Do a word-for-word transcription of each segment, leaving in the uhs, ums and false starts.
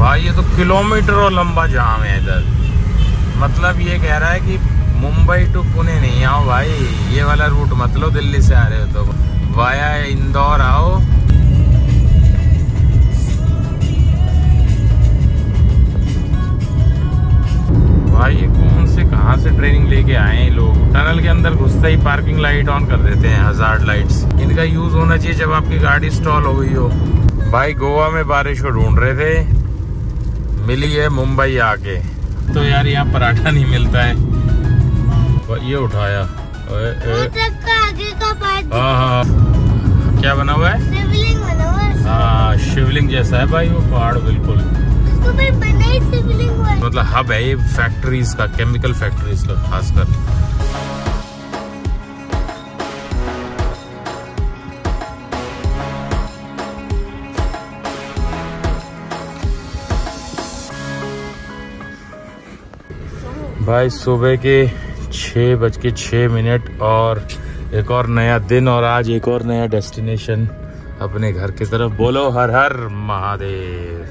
भाई ये तो किलोमीटरों लंबा जाम है इधर। मतलब ये कह रहा है कि मुंबई टू पुणे नहीं आओ भाई, ये वाला रूट मत लो, दिल्ली से आ रहे हो तो वाया इंदौर आओ। भाई ये कौन से कहाँ से ट्रेनिंग लेके आए हैं लोग। टनल के अंदर घुसते ही पार्किंग लाइट ऑन कर देते हैं, हजार्ड लाइट्स। इनका यूज होना चाहिए जब आपकी गाड़ी स्टॉल हो गई हो। भाई गोवा में बारिश को ढूंढ रहे थे, मिली है मुंबई आके। तो यार यहाँ पराठा नहीं मिलता है, ये उठाया। आगे का पार्ट हाँ हाँ, क्या बना हुआ है? शिवलिंग बना हुआ है। हाँ शिवलिंग जैसा है भाई वो पहाड़, बिल्कुल तो भाई बना ही शिवलिंग हुआ है। मतलब हब है ये फैक्ट्रीज का, केमिकल फैक्ट्रीज का खासकर। भाई सुबह के छः बज के छः मिनट और एक और नया दिन और आज एक और नया डेस्टिनेशन अपने घर की तरफ। बोलो हर हर महादेव।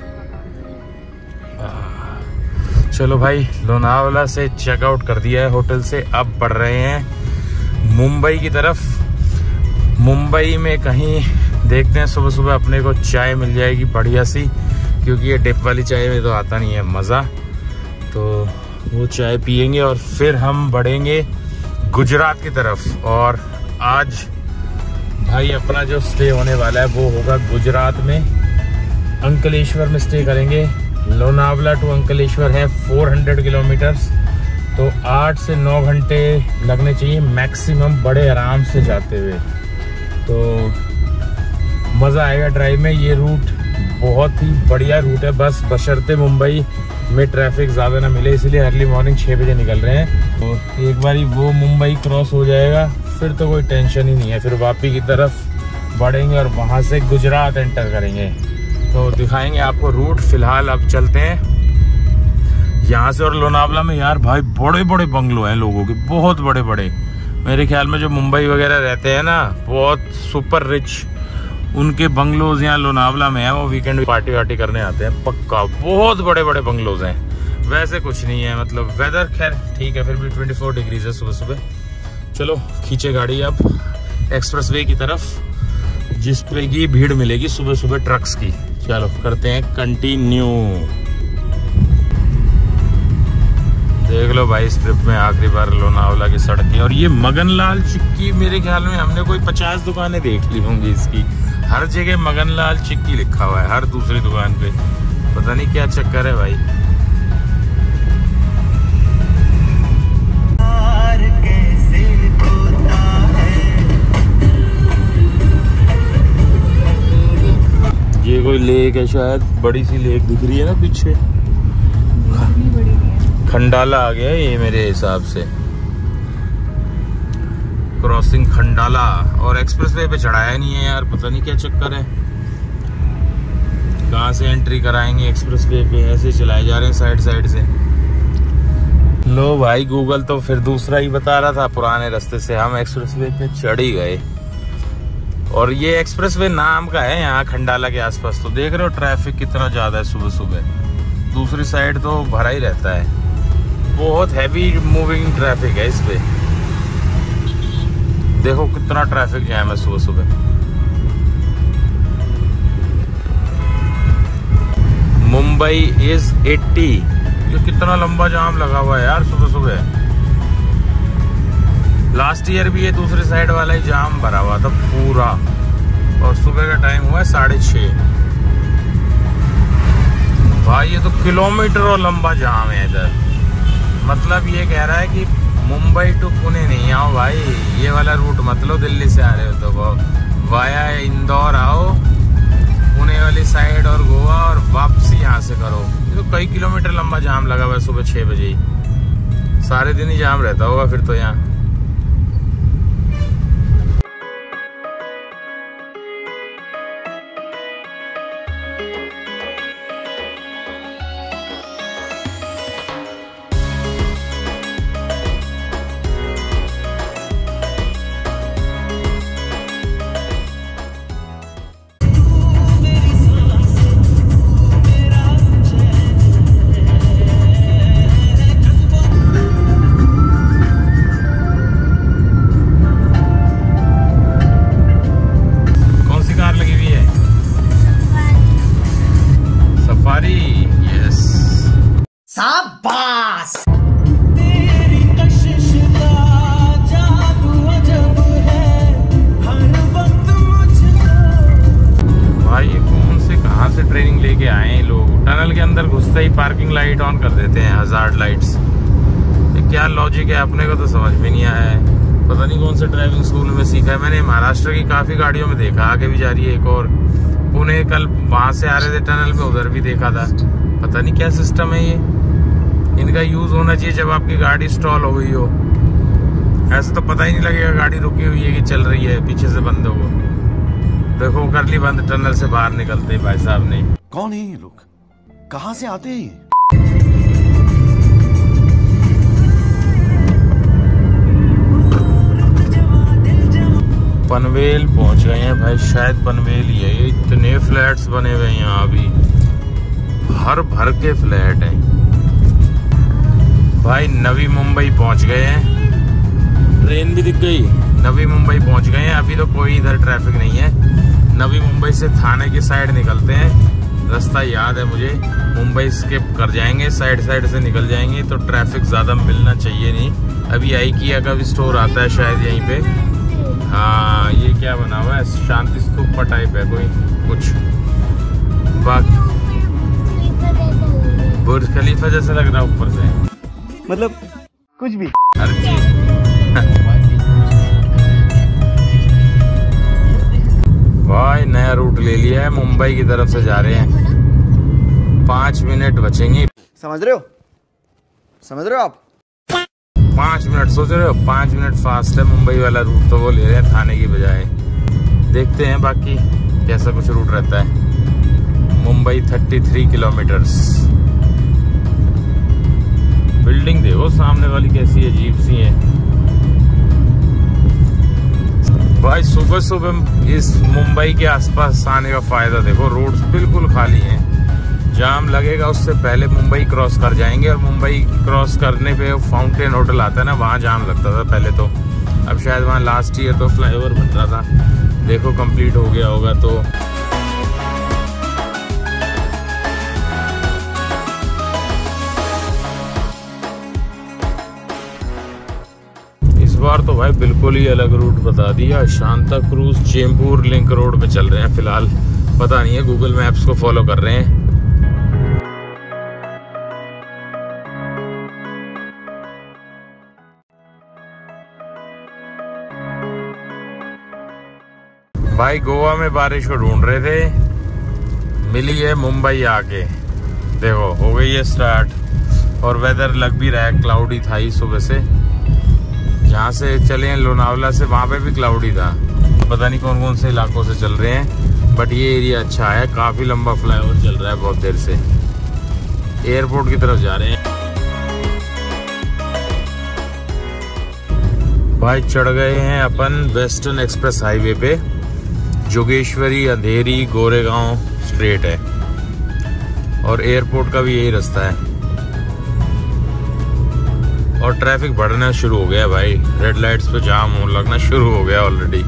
चलो भाई लोनावला से चेकआउट कर दिया है होटल से, अब बढ़ रहे हैं मुंबई की तरफ। मुंबई में कहीं देखते हैं, सुबह सुबह अपने को चाय मिल जाएगी बढ़िया सी, क्योंकि ये डिप वाली चाय में तो आता नहीं है मज़ा। तो वो चाय पियेंगे और फिर हम बढ़ेंगे गुजरात की तरफ। और आज भाई अपना जो स्टे होने वाला है वो होगा गुजरात में, अंकलेश्वर में स्टे करेंगे। लोनावला टू अंकलेश्वर है चार सौ किलोमीटर्स, तो आठ से नौ घंटे लगने चाहिए मैक्सिमम, बड़े आराम से जाते हुए। तो मज़ा आएगा ड्राइव में। ये रूट बहुत ही बढ़िया रूट है, बस बशर्ते मुंबई में ट्रैफिक ज़्यादा ना मिले, इसलिए अर्ली मॉर्निंग छः बजे निकल रहे हैं। तो एक बारी वो मुंबई क्रॉस हो जाएगा फिर तो कोई टेंशन ही नहीं है। फिर वापी की तरफ बढ़ेंगे और वहाँ से गुजरात एंटर करेंगे, तो दिखाएंगे आपको रूट। फिलहाल अब चलते हैं यहाँ से। और लोनावला में यार भाई बड़े बड़े बंगलो हैं लोगों के, बहुत बड़े बड़े। मेरे ख्याल में जो मुंबई वगैरह रहते हैं ना, बहुत सुपर रिच, उनके बंगलोज यहाँ लोनावला में है। वो वीकेंड में पार्टी वार्टी करने आते हैं पक्का। बहुत बड़े बड़े बंगलोज हैं, वैसे कुछ नहीं है। मतलब वेदर खैर ठीक है, फिर भी चौबीस डिग्रीज है सुबह सुबह। चलो खींचे गाड़ी अब एक्सप्रेसवे की तरफ, जिस पे की भीड़ मिलेगी सुबह सुबह ट्रक्स की। चलो करते हैं कंटिन्यू। देख लो भाई इस ट्रिप में आखिरी बार लोनावला की सड़कें। और ये मगनलाल चिक्की, मेरे ख्याल में हमने कोई पचास दुकानें देख ली होंगी इसकी। हर जगह मगनलाल चिक्की लिखा हुआ है, हर दूसरी दुकान पे। पता नहीं क्या चक्कर है भाई। ये कोई लेक है शायद, बड़ी सी लेक दिख रही है ना पीछे। खंडाला आ गया ये मेरे हिसाब से, क्रॉसिंग खंडाला। और एक्सप्रेसवे पे चढ़ाया नहीं है यार, पता नहीं क्या चक्कर है। कहाँ से एंट्री कराएंगे एक्सप्रेसवे पे, ऐसे चलाए जा रहे हैं साइड साइड से। लो भाई गूगल तो फिर दूसरा ही बता रहा था, पुराने रास्ते से हम एक्सप्रेसवे पे चढ़ ही गए। और ये एक्सप्रेसवे नाम का है यहाँ खंडाला के आसपास। तो देख रहे हो ट्रैफिक कितना ज्यादा है सुबह सुबह। दूसरी साइड तो भरा ही रहता है, बहुत हैवी मूविंग ट्रैफिक है इस पे। देखो कितना ट्रैफिक जैम है सुबह सुबह। मुंबई इज अस्सी। ये कितना लंबा जाम लगा हुआ है यार सुबह सुबह। लास्ट ईयर भी ये दूसरी साइड वाला ही जाम भरा हुआ था पूरा, और सुबह का टाइम हुआ है साढ़े छः। भाई ये तो किलोमीटरों लंबा जाम है इधर। मतलब ये कह रहा है कि मुंबई टू पुणे नहीं आओ भाई, ये वाला रूट मत लो, दिल्ली से आ रहे हो तो वाया इंदौर आओ, पुणे वाली साइड और गोवा, और वापसी यहाँ से करो। ये तो कई किलोमीटर लंबा जाम लगा हुआ है सुबह छः बजे ही। सारे दिन ही जाम रहता होगा फिर तो यहाँ। सवारी। यस शाबाश। भाई ये कौन से कहाँ से ट्रेनिंग लेके आए हैं लोग। टनल के अंदर घुसते ही पार्किंग लाइट ऑन कर देते हैं, हजार्ड लाइट्स। ये क्या लॉजिक है अपने को तो समझ में नहीं आया है। पता नहीं कौन से ड्राइविंग स्कूल में सीखा है। मैंने महाराष्ट्र की काफी गाड़ियों में देखा, आगे भी जा रही है एक और। पुणे कल वहां से आ रहे थे टनल में, उधर भी देखा था। पता नहीं क्या सिस्टम है ये। इनका यूज होना चाहिए जब आपकी गाड़ी स्टॉल हो गई हो। ऐसे तो पता ही नहीं लगेगा गाड़ी रुकी हुई है कि चल रही है, पीछे से बंद हो। देखो कर ली बंद, टनल से बाहर निकलते भाई साहब ने। कौन है ये लोग, कहाँ से आते हैं? पनवेल पहुंच गए हैं भाई, शायद पनवेल ही है। ये इतने फ्लैट्स बने हुए हैं यहाँ अभी, हर भर के फ्लैट हैं भाई। नवी मुंबई पहुंच गए हैं, ट्रेन भी दिख गई। नवी मुंबई पहुंच गए हैं, अभी तो कोई इधर ट्रैफिक नहीं है। नवी मुंबई से थाने की साइड निकलते हैं, रास्ता याद है मुझे। मुंबई स्किप कर जाएंगे, साइड साइड से निकल जाएंगे तो ट्रैफिक ज्यादा मिलना चाहिए नहीं। अभी आईकिया का भी स्टोर आता है शायद यहीं पे। हाँ ये क्या बना हुआ है, शांति स्तूप टाइप है कोई कुछ। बाकी बुर्ज खलीफा जैसा लग रहा है ऊपर से, मतलब कुछ भी हर चीज। भाई नया रूट ले लिया है, मुंबई की तरफ से जा रहे हैं। पांच मिनट बचेंगे। समझ रहे हो, समझ रहे हो आप? पांच मिनट सोच रहे हो, पांच मिनट फास्ट है मुंबई वाला रूट, तो वो ले रहे हैं थाने की बजाय। देखते हैं बाकी कैसा कुछ रूट रहता है। मुंबई तैंतीस किलोमीटर्स। बिल्डिंग देखो सामने वाली कैसी अजीब सी है भाई। सुबह सुबह इस मुंबई के आसपास आने का फायदा देखो, रोड्स बिल्कुल खाली हैं। जाम लगेगा उससे पहले मुंबई क्रॉस कर जाएंगे, और मुंबई क्रॉस करने पे फाउंटेन होटल आता है ना, वहाँ जाम लगता था पहले तो। अब शायद वहाँ लास्ट ईयर तो फ्लाईओवर बन रहा था, देखो कंप्लीट हो गया होगा तो। इस बार तो भाई बिल्कुल ही अलग रूट बता दिया। Santacruz Chembur link road पे चल रहे हैं फिलहाल, पता नहीं है, गूगल मैप्स को फॉलो कर रहे हैं। भाई गोवा में बारिश को ढूंढ रहे थे, मिली है मुंबई आके। देखो हो गई है स्टार्ट, और वेदर लग भी रहा है, क्लाउडी था ही सुबह से। जहाँ से चले हैं लोनावला से, वहाँ पे भी क्लाउडी था। पता नहीं कौन कौन से इलाकों से चल रहे हैं, बट ये एरिया अच्छा है। काफी लंबा फ्लाईओवर चल रहा है बहुत देर से। एयरपोर्ट की तरफ जा रहे हैं भाई। चढ़ गए हैं अपन वेस्टर्न एक्सप्रेस हाईवे पे। जोगेश्वरी, अंधेरी, गोरेगांव स्ट्रेट है, और एयरपोर्ट का भी यही रास्ता है। और ट्रैफिक बढ़ना शुरू हो गया भाई, रेड लाइट्स पे जाम हो लगना शुरू हो गया already.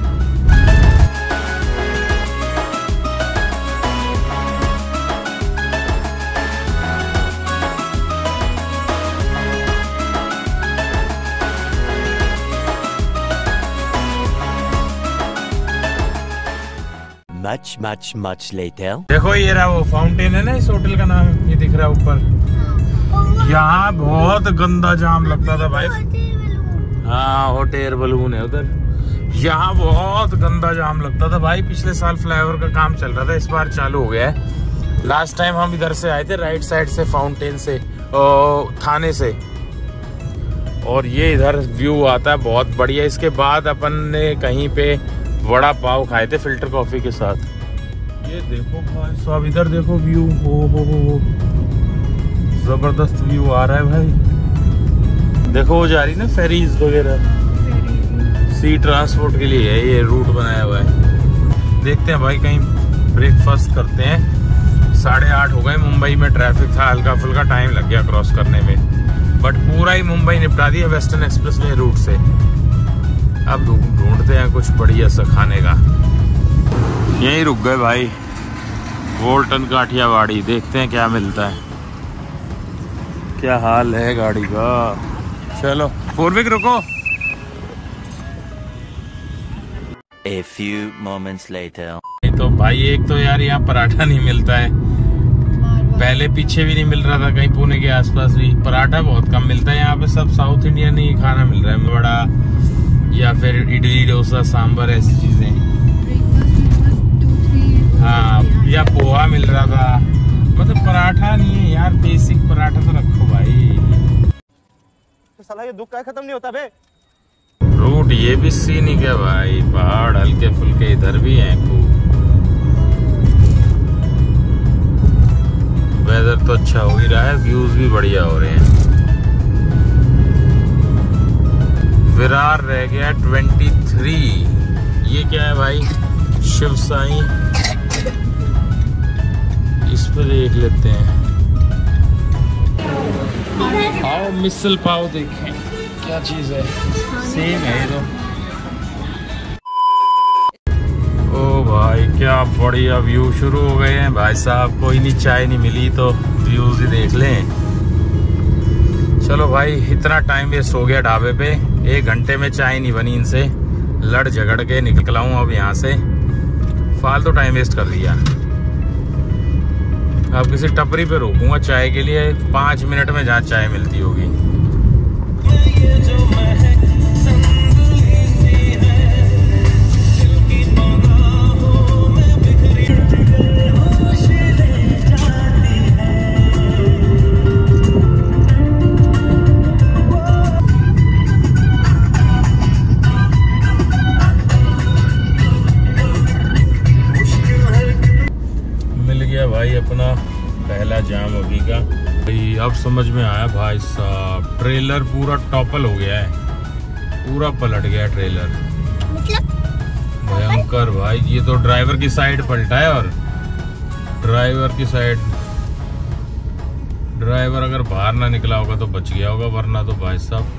Much, much, much later. देखो ये रहा वो फाउंटेन है ना, इस होटल का नाम ये दिख रहा है ऊपर। यहाँ बहुत गंदा जाम लगता था भाई। हाँ हॉट एयर बलून है उधर। यहाँ बहुत गंदा जाम लगता था भाई। पिछले साल फ्लाईओवर का काम चल रहा था, इस बार चालू हो गया है। लास्ट टाइम हम इधर से आए थे, राइट साइड से, फाउंटेन से, और थाने से, और ये इधर व्यू आता है बहुत बढ़िया। इसके बाद अपन ने कहीं पे वड़ा पाव खाए थे फिल्टर कॉफी के साथ। ये देखो भाई साहब, इधर देखो व्यू, हो हो हो जबरदस्त व्यू आ रहा है भाई। देखो वो जा रही ना फेरीज वगैरह, सी ट्रांसपोर्ट के लिए है ये रूट बनाया हुआ है। देखते हैं भाई, कहीं ब्रेकफास्ट करते हैं। साढ़े आठ हो गए, मुंबई में ट्रैफिक था, हल्का फुल्का टाइम लग गया क्रॉस करने में, बट पूरा ही मुंबई निपटा दिया वेस्टर्न एक्सप्रेसवे रूट से। अब ढूंढते हैं कुछ बढ़िया सा खाने का। यहीं रुक गए भाई, वोल्टन काठियावाड़ी, देखते हैं क्या मिलता है, क्या हाल है गाड़ी का। चलो पूर्विक रुको। A few moments later. तो भाई एक तो यार यहाँ पराठा नहीं मिलता है, पहले पीछे भी नहीं मिल रहा था, कहीं पुणे के आसपास भी पराठा बहुत कम मिलता है। यहाँ पे सब साउथ इंडियन ही खाना मिल रहा है, बड़ा या फिर इडली डोसा सांभर ऐसी चीजें। हाँ, या पोहा मिल रहा था, मतलब पराठा नहीं है यार, बेसिक पराठा तो रखो भाई। तो साला ये दुख का खत्म नहीं होता बे। रूट ये भी सीन ही क्या भाई, पहाड़ हल्के फुल्के इधर भी हैं खूब। वेदर तो अच्छा हो ही रहा है, व्यूज भी बढ़िया हो रहे हैं। विरार रह गया तेईस। ये क्या है भाई, शिव साई, इस पे देख लेते हैं। आओ मिसल पाव देखें क्या चीज है, सेम है ये तो। ओ भाई क्या बढ़िया व्यू शुरू हो गए हैं भाई साहब, कोई नहीं चाय नहीं मिली तो व्यूज ही देख लें। चलो भाई इतना टाइम वेस्ट हो गया ढाबे पे, एक घंटे में चाय नहीं बनी इनसे, लड़ झगड़ के निकला हूँ अब यहाँ से, फालतू टाइम वेस्ट कर दिया। अब किसी टपरी पे रोकूंगा चाय के लिए, पाँच मिनट में जहाँ चाय मिलती होगी। भाई अपना पहला जाम अभी का भाई, अब समझ में आया भाई साहब, ट्रेलर पूरा टॉपल हो गया है, पूरा पलट गया ट्रेलर, भयंकर भाई। ये तो ड्राइवर की साइड पलटा है, और ड्राइवर की साइड, ड्राइवर अगर बाहर ना निकला होगा तो बच गया होगा, वरना तो भाई साहब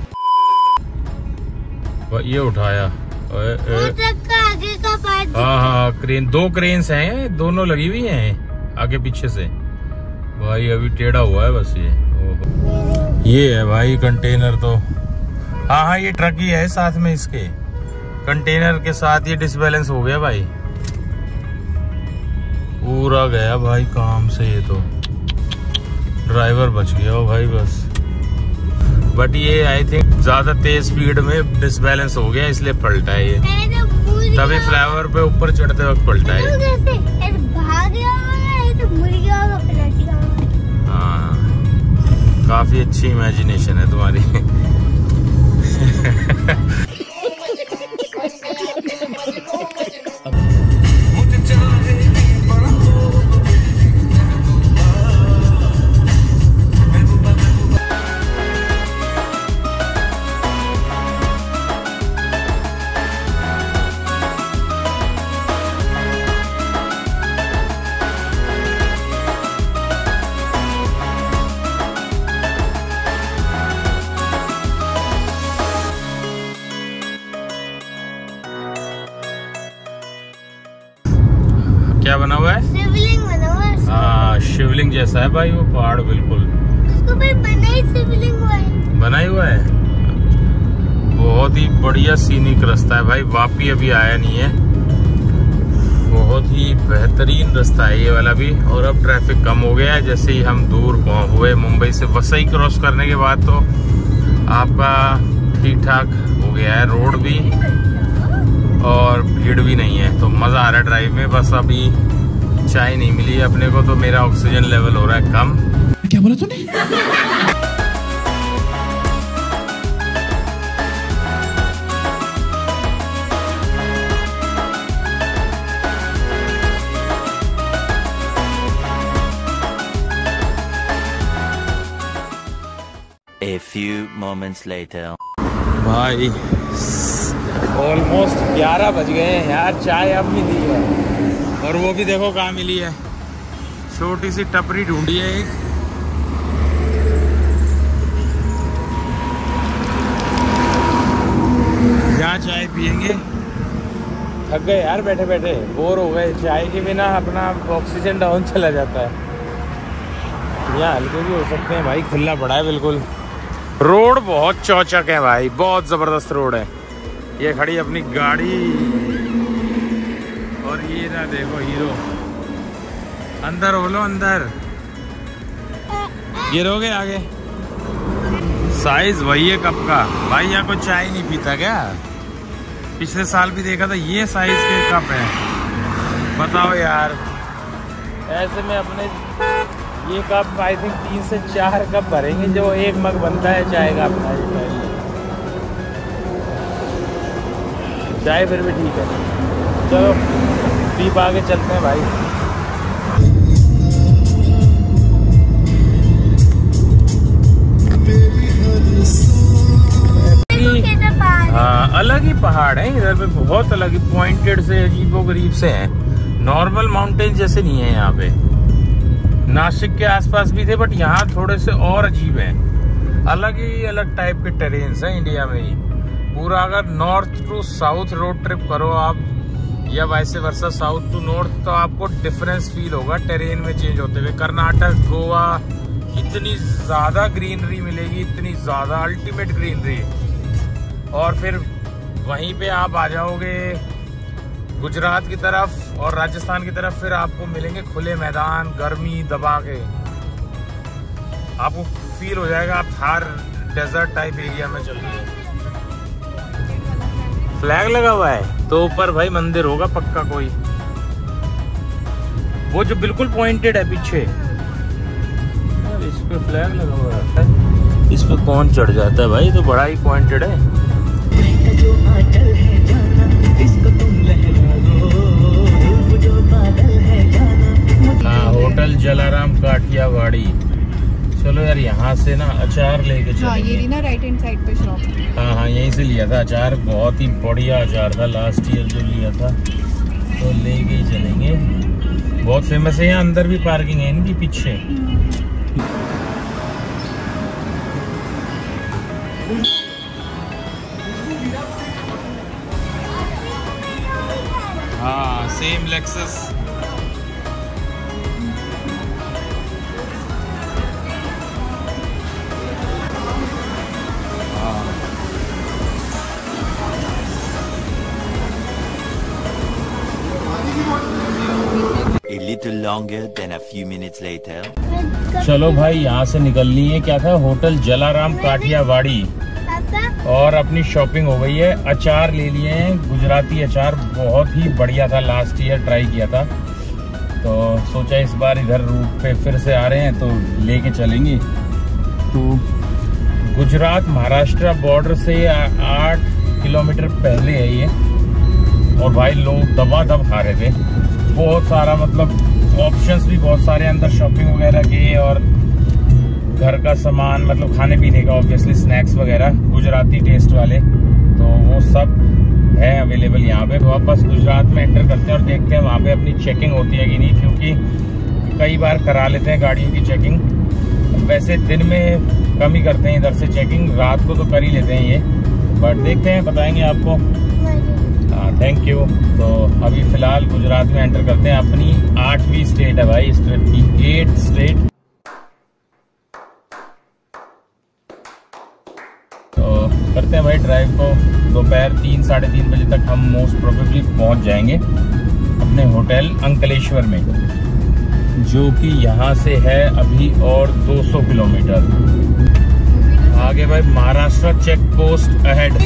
ये उठाया। वो ट्रक का आगे का पार्ट। हाँ हाँ क्रेन, दो क्रेन्स हैं, दोनों लगी हुई हैं आगे पीछे से भाई, अभी टेढ़ा हुआ है बस ये। ओहो ये है भाई कंटेनर तो, हाँ हाँ ये ट्रक ही है साथ में, इसके कंटेनर के साथ ये डिसबैलेंस हो गया भाई, पूरा गया भाई काम से, ये तो ड्राइवर बच गया हो भाई बस। बट ये आई थिंक ज्यादा तेज स्पीड में डिसबैलेंस हो गया, इसलिए पलटा है ये, तभी फ्लाईओवर पे ऊपर चढ़ते वक्त पलटा है। हाँ काफी अच्छी इमेजिनेशन है तुम्हारी। क्या बना हुआ है? शिवलिंग बना हुआ है। हाँ शिवलिंग जैसा है भाई वो पहाड़, बिल्कुल उसको भाई बना ही शिवलिंग हुआ है, बना ही हुआ है। बहुत ही बढ़िया सीनिक रास्ता है भाई, वापी अभी आया नहीं है, बहुत ही बेहतरीन रास्ता है ये वाला भी। और अब ट्रैफिक कम हो गया है, जैसे ही हम दूर हुए मुंबई से, वसई क्रॉस करने के बाद तो आपका ठीक ठाक हो गया है रोड भी, और भीड़ भी नहीं है, तो मजा आ रहा है ड्राइव में। बस अभी चाय नहीं मिली अपने को, तो मेरा ऑक्सीजन लेवल हो रहा है कम। क्या बोला तूने? A few moments later. भाई ऑलमोस्ट ग्यारह बज गए हैं यार, चाय अब मिली है, और वो भी देखो कहाँ मिली है, छोटी सी टपरी ढूंढी है एक। जहाँ चाय पियेंगे, थक गए यार बैठे बैठे, बोर हो गए। चाय के बिना अपना ऑक्सीजन डाउन चला जाता है। यहाँ हल्के भी हो सकते हैं भाई, खुला पड़ा है बिल्कुल। रोड बहुत चौचक है भाई, बहुत ज़बरदस्त रोड है। ये खड़ी अपनी गाड़ी और ये ना देखो हीरो। अंदर हो लो, अंदर गिरोगे आगे। साइज वही है कप का भाई। यहाँ कोई चाय नहीं पीता क्या? पिछले साल भी देखा था ये साइज के कप है। बताओ यार, ऐसे में अपने ये कप आई थिंक तीन से चार कप भरेंगे जो एक मग बनता है चाय का अपना। चाय फिर भी ठीक है। चलो पीप आगे चलते हैं भाई। हाँ, अलग ही पहाड़ है इधर पे, बहुत अलग ही पॉइंटेड से, अजीबोगरीब से हैं। नॉर्मल माउंटेन जैसे नहीं है यहाँ पे। नासिक के आसपास भी थे बट यहाँ थोड़े से और अजीब हैं। अलग ही अलग टाइप के टेरेन्स हैं इंडिया में ही। पूरा अगर north to south road trip करो आप, या वैसे वर्षा साउथ टू नॉर्थ, तो आपको डिफरेंस फील होगा टेरेन में चेंज होते हुए। कर्नाटक, गोवा, इतनी ज्यादा ग्रीनरी मिलेगी, इतनी ज्यादा अल्टीमेट ग्रीनरी। और फिर वहीं पे आप आ जाओगे गुजरात की तरफ और राजस्थान की तरफ, फिर आपको मिलेंगे खुले मैदान, गर्मी दबा के। आपको फील हो जाएगा आप थार डेजर्ट टाइप एरिया में चल रहे हैं। फ्लैग लगा हुआ है तो ऊपर भाई मंदिर होगा पक्का कोई, वो जो बिल्कुल पॉइंटेड है पीछे। इस पे फ्लैग लगा हुआ है, इस पे कौन चढ़ जाता है भाई? तो बड़ा ही पॉइंटेड है। हाँ, होटल जलाराम काठियावाड़ी। चलो यार यहाँ से ना अचार लेके चलेंगे। हाँ, ये ना राइट हैंड साइड पे शॉप है। हाँ हाँ, यहीं से लिया था अचार, बहुत ही बढ़िया अचार था लास्ट ईयर जो लिया था, तो लेके ही चलेंगे। बहुत फेमस है यहाँ। अंदर भी पार्किंग है इनकी पीछे। हाँ, same Lexus. A little longer than a few minutes later. चलो भाई यहाँ से निकलनी है। क्या था? होटल जलाराम काठियावाड़ी। और अपनी शॉपिंग हो गई है। अचार ले लिए हैं, गुजराती अचार, बहुत ही बढ़िया था। लास्ट ईयर ट्राई किया था, तो सोचा इस बार इधर रूट पे फिर से आ रहे हैं तो लेके चलेंगे। तो गुजरात महाराष्ट्र बॉर्डर से आठ किलोमीटर पहले है ये। और भाई लोग दबा दब खा रहे थे, बहुत सारा, मतलब ऑप्शंस भी बहुत सारे अंदर शॉपिंग वगैरह के, और घर का सामान, मतलब खाने पीने का, ऑब्वियसली स्नैक्स वगैरह गुजराती टेस्ट वाले, तो वो सब है अवेलेबल यहाँ पे। तो आप बस गुजरात में एंटर करते हैं और देखते हैं वहाँ पे अपनी चेकिंग होती है कि नहीं, क्योंकि कई बार करा लेते हैं गाड़ियों की चेकिंग। वैसे दिन में कम ही करते हैं इधर से चेकिंग, रात को तो कर ही लेते हैं ये, बट देखते हैं, बताएंगे आपको। हाँ, थैंक यू। तो अभी फिलहाल गुजरात में एंटर करते हैं। अपनी आठवीं स्टेट है भाई इस ट्रिप की, एट स्टेट। तो करते हैं भाई ड्राइव को। दोपहर तीन साढ़े तीन बजे तक हम मोस्ट प्रोबेबली पहुंच जाएंगे अपने होटल अंकलेश्वर में, जो कि यहाँ से है अभी और दो सौ किलोमीटर आगे भाई। Maharashtra check post ahead.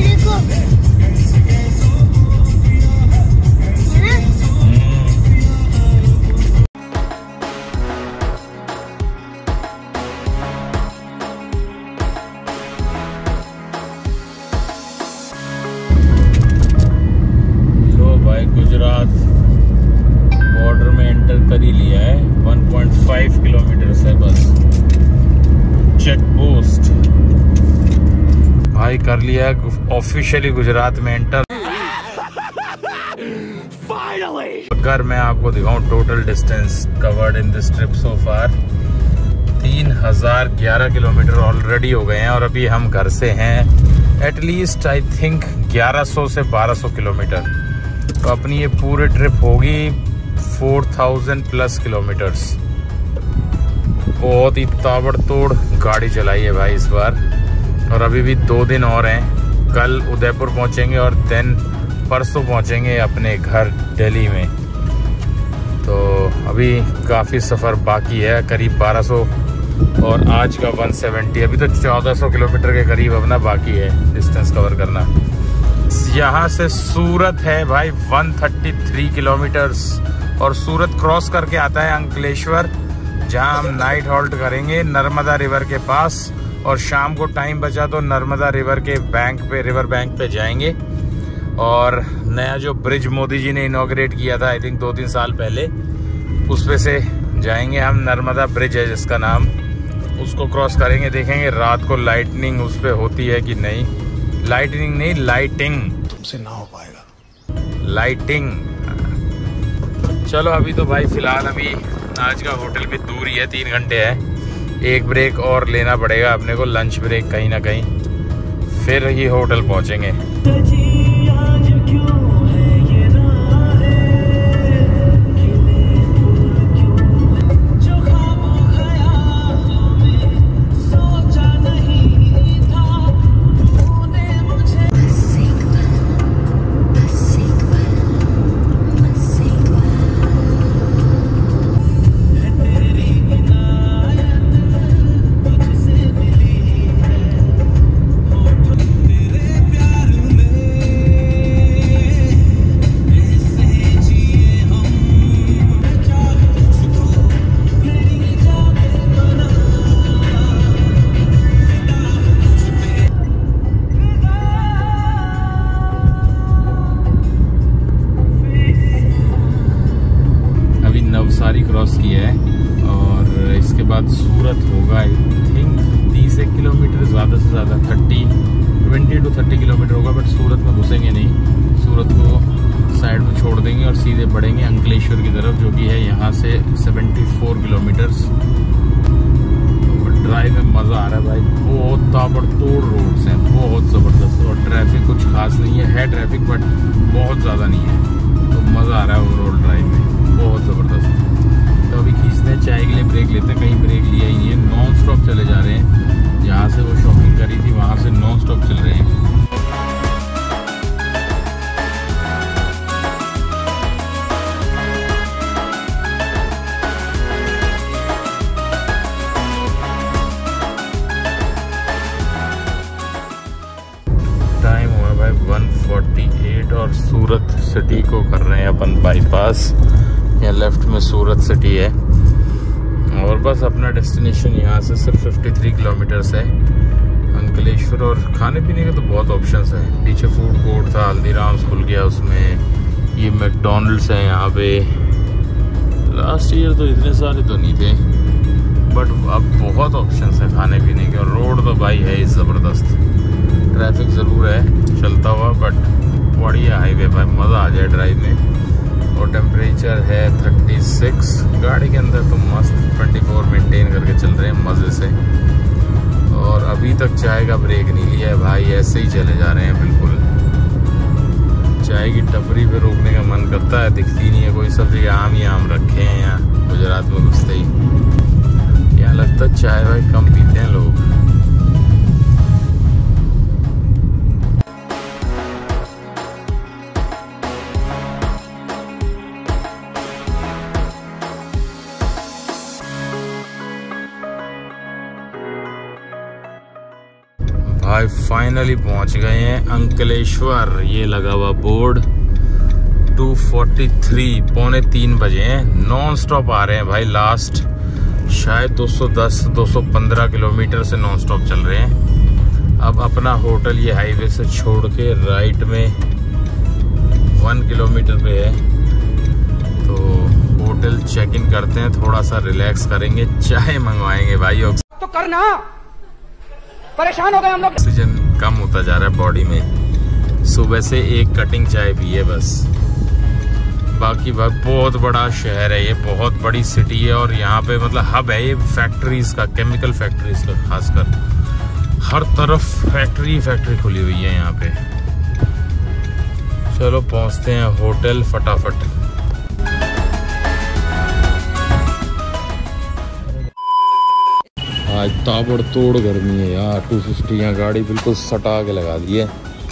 Gujarat border में एंटर कर ही लिया है। वन पॉइंट फाइव किलोमीटर से बस चेक पोस्ट भाई कर लिया है ऑफिशियली गुजरात में एंटर। अगर मैं आपको दिखाऊं total distance covered in this trip so far, तीन हजार ग्यारह किलोमीटर ऑलरेडी हो गए हैं। और अभी हम घर से हैं एटलीस्ट आई थिंक ग्यारह सौ से बारह सौ किलोमीटर। तो अपनी ये पूरी ट्रिप होगी फोर थाउजेंड प्लस किलोमीटर्स। बहुत ही ताबड़तोड़ गाड़ी चलाई है भाई इस बार। और अभी भी दो दिन और हैं, कल उदयपुर पहुंचेंगे और देन परसों पहुंचेंगे अपने घर दिल्ली में। तो अभी काफ़ी सफ़र बाकी है, करीब बारह सौ और आज का एक सौ सत्तर, अभी तो चौदह सौ किलोमीटर के करीब अपना बाकी है डिस्टेंस कवर करना। यहाँ से सूरत है भाई एक सौ तैंतीस किलोमीटर्स और सूरत क्रॉस करके आता है अंकलेश्वर, जहाँ हम नाइट हॉल्ट करेंगे नर्मदा रिवर के पास। और शाम को टाइम बचा तो नर्मदा रिवर के बैंक पे, रिवर बैंक पे जाएंगे। और नया जो ब्रिज मोदी जी ने इनॉग्रेट किया था आई थिंक दो तीन साल पहले, उस पे से जाएंगे हम। नर्मदा ब्रिज है जिसका नाम, उसको क्रॉस करेंगे। देखेंगे रात को लाइटनिंग उस पे होती है कि नहीं। लाइटनिंग नहीं, लाइटिंग। तुमसे ना हो पाएगा। लाइटिंग। चलो अभी तो भाई फिलहाल अभी आज का होटल भी दूर ही है, तीन घंटे है। एक ब्रेक और लेना पड़ेगा अपने को, लंच ब्रेक कहीं ना कहीं, फिर ही होटल पहुंचेंगे। नवसारी क्रॉस किया है और इसके बाद सूरत होगा आई थिंक तीस एक किलोमीटर, ज़्यादा से ज़्यादा thirty twenty to thirty kilometre होगा। बट सूरत में घुसेंगे नहीं, सूरत को साइड में छोड़ देंगे और सीधे बढ़ेंगे अंकलेश्वर की तरफ, जो कि है यहाँ से चौहत्तर किलोमीटर्स। तो ड्राइव में मज़ा आ रहा है भाई, बहुत ताबड़तोड़ रोड्स हैं, बहुत ज़बरदस्त। और ट्रैफिक कुछ खास नहीं है, है ट्रैफिक बट बहुत ज़्यादा नहीं है। तो मज़ा आ रहा है ओवरऑल ड्राइव में, बहुत ज़बरदस्त। तो अभी खींचते हैं, चाय के लिए ब्रेक लेते हैं। कहीं ब्रेक लिया ही नहीं है, नॉन स्टॉप चले जा रहे हैं। जहाँ से वो शॉपिंग करी थी वहाँ से नॉन स्टॉप चल रहे हैं। टाइम हुआ भाई एक सौ अड़तालीस और सूरत सिटी को कर रहे हैं अपन बाईपास। यहाँ लेफ्ट में सूरत सिटी है और बस अपना डेस्टिनेशन यहाँ से सिर्फ तिरेपन किलोमीटर्स है अंकलेश्वर। और खाने पीने के तो बहुत ऑप्शंस हैं। पीछे फूड कोर्ट था, हल्दीराम्स खुल गया उसमें। ये मैकडॉनल्ड्स है यहाँ पे। लास्ट ईयर तो इतने सारे तो नहीं थे बट अब बहुत ऑप्शंस है खाने पीने के। और रोड तो भाई है ही ज़बरदस्त। ट्रैफिक ज़रूर है चलता हुआ बट बढ़िया हाईवे भाई, मज़ा आ जाए ड्राइव में। और टेम्परेचर है छत्तीस। गाड़ी के अंदर तो मस्त चौबीस मेंटेन करके चल रहे हैं मज़े से। और अभी तक चाय का ब्रेक नहीं लिया है भाई, ऐसे ही चले जा रहे हैं बिल्कुल। चाय की टपरी पे रोकने का मन करता है, दिखती नहीं है कोई। सब जगह आम ही आम रखे हैं यहाँ गुजरात में घुसते ही। यहाँ लगता है चाय भाई कम पीते हैं लोग। भाई फाइनली पहुंच गए हैं अंकलेश्वर। ये लगा हुआ बोर्ड। दो सौ तैंतालीस पौने तीन बजे हैं। नॉन स्टॉप आ रहे हैं भाई। लास्ट शायद दो सौ दस दो सौ पंद्रह किलोमीटर से नॉन स्टॉप चल रहे हैं। अब अपना होटल ये हाईवे से छोड़ के राइट में वन किलोमीटर पे है। तो होटल चेक इन करते हैं, थोड़ा सा रिलैक्स करेंगे, चाय मंगवाएंगे भाई। तो करना, परेशान हो गए हम लोग। ऑक्सीजन कम होता जा रहा है बॉडी में। सुबह से एक कटिंग चाय पी है बस। बाकी भाई बहुत बड़ा शहर है ये, बहुत बड़ी सिटी है। और यहाँ पे मतलब हब है ये फैक्ट्रीज का, केमिकल फैक्ट्रीज का खासकर। हर तरफ फैक्ट्री फैक्ट्री खुली हुई है यहाँ पे। चलो पहुंचते हैं होटल फटाफट। आज ताबड़तोड़ गर्मी है यार। टू फिफ्टी यहाँ गाड़ी बिल्कुल सटा के लगा दी है।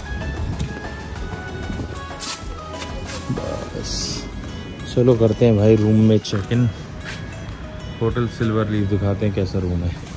बस चलो करते हैं भाई रूम में check in. Hotel silver leaf दिखाते हैं कैसा रूम है।